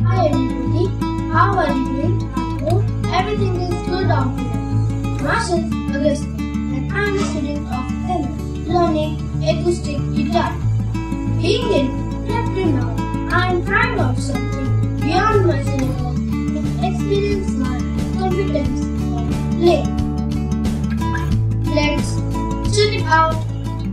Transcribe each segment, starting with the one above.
Hi everybody, how are you doing? I hope everything is good out there. Myself, Agastya, and I am a student of FM, learning acoustic guitar. Being in Plectrum now, I am trying out something beyond my syllabus to experience my competence of playing. Let's check it out.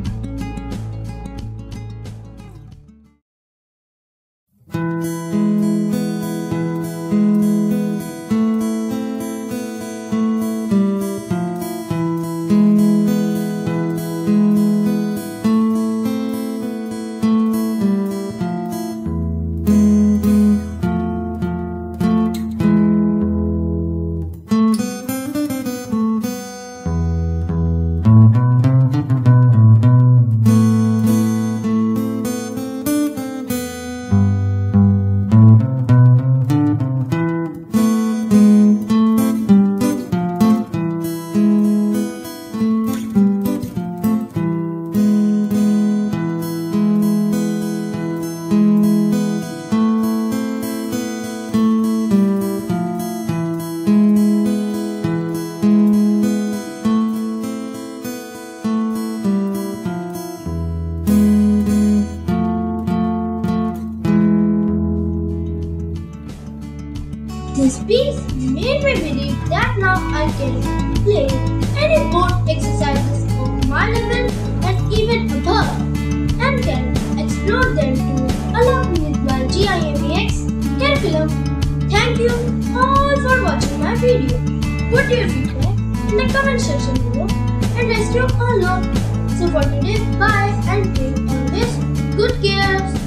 This piece made me believe that now I can play any board exercises of my level and even above, and can explore them too along with my GIMEX curriculum. Thank you all for watching my video. Put your feedback in the comment section below and rest you all love. So for today, bye and take always good care.